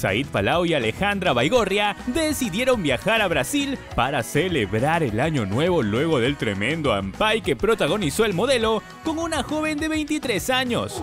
Said Palau y Alejandra Baigorria decidieron viajar a Brasil para celebrar el año nuevo luego del tremendo ampay que protagonizó el modelo con una joven de 23 años.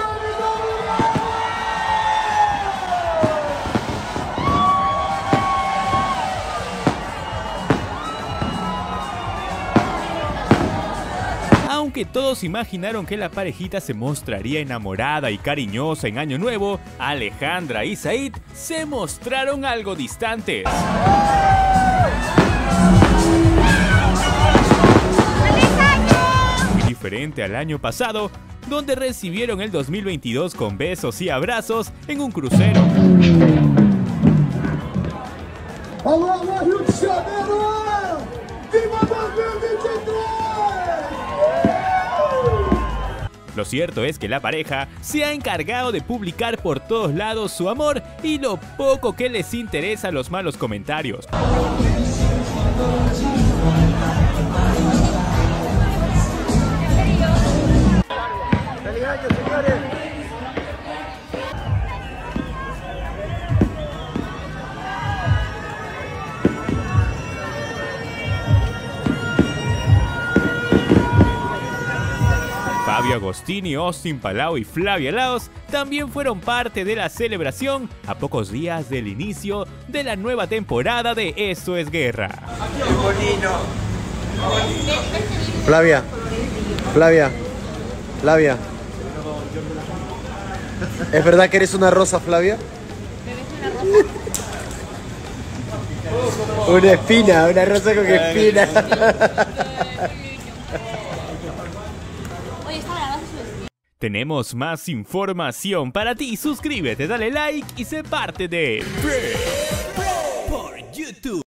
Aunque todos imaginaron que la parejita se mostraría enamorada y cariñosa en Año Nuevo, Alejandra y Said se mostraron algo distantes. Muy diferente al año pasado, donde recibieron el 2022 con besos y abrazos en un crucero. Alô, Rio de Janeiro! ¡Viva 2023! Lo cierto es que la pareja se ha encargado de publicar por todos lados su amor y lo poco que les interesa los malos comentarios. ¡Feliz año, señores! Fabio Agostini, Austin Palau y Flavia Laos también fueron parte de la celebración a pocos días del inicio de la nueva temporada de Esto es Guerra. Flavia. ¿Es verdad que eres una rosa, Flavia? Una espina, una rosa con espina. Tenemos más información para ti. Suscríbete, dale like y sé parte de Pre por YouTube.